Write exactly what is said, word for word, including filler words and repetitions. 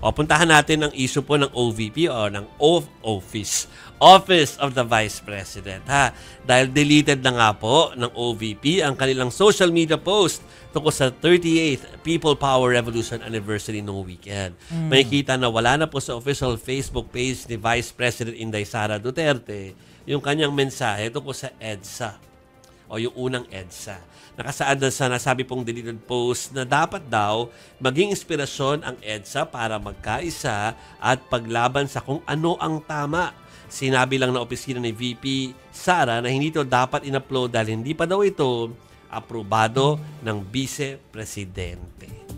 O, puntahan natin ang issue po ng O V P o ng O- Office. Office of the Vice President. Ha? Dahil deleted na nga po ng O V P ang kanilang social media post tungkol sa thirty-eighth People Power Revolution Anniversary noong weekend. Mm. May kita na wala na po sa official Facebook page ni Vice President Inday Sara Duterte yung kanyang mensahe tungkol sa EDSA o yung unang EDSA. Nakasaad na sa nasabi pong deleted post na dapat daw maging inspirasyon ang EDSA para magkaisa at paglaban sa kung ano ang tama. Sinabi lang na opisina ni V P Sara na hindi ito dapat in-upload dahil hindi pa daw ito aprobado ng Vice Presidente.